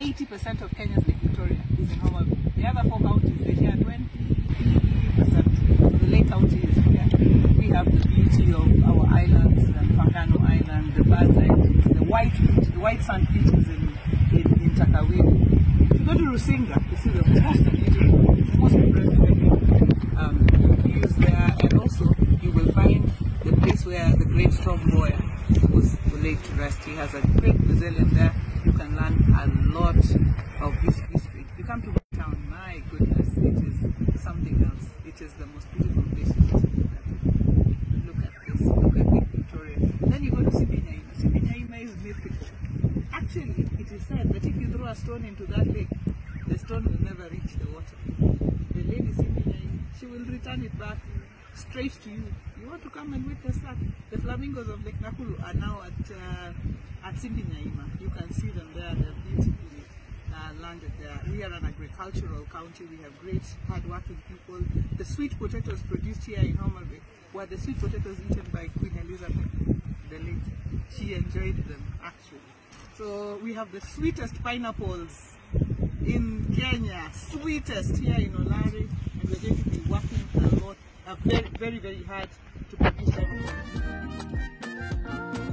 80% of Kenya's Lake Victoria is in Homabay. The other 4 counties, they share 20%. The Lake County is here. We have the beauty of our islands, Fangano Island, the Birds Island, the white sand beaches in Takawini. If you go to Rusinga, you see the most beautiful, most breathtaking views there, and also you will find the place where the great Storm Boyer was laid to rest. He has a great museum there. You can learn a lot of his history. If you come to town, my goodness, it is something else. It is the most beautiful place to visit. Look at this. Look at Lake Victoria. Then you go to Simbinyaima. Simbinyaima is mythical. Actually, it is said that if you throw a stone into that lake, the stone will never reach the water. The lady Simbinyaima, she will return it back straight to you. You want to come and witness that? The flamingos of Lake Nakuru are now at Simbinyaima. You can see them there. They're beautifully landed there. We are an agricultural county. We have great hard-working people. The sweet potatoes produced here in Homabay were the sweet potatoes eaten by Queen Elizabeth the late. She enjoyed them, actually. So we have the sweetest pineapples in Kenya, sweetest here in Olari, and we're going to be working a lot, very, very, very hard to produce them.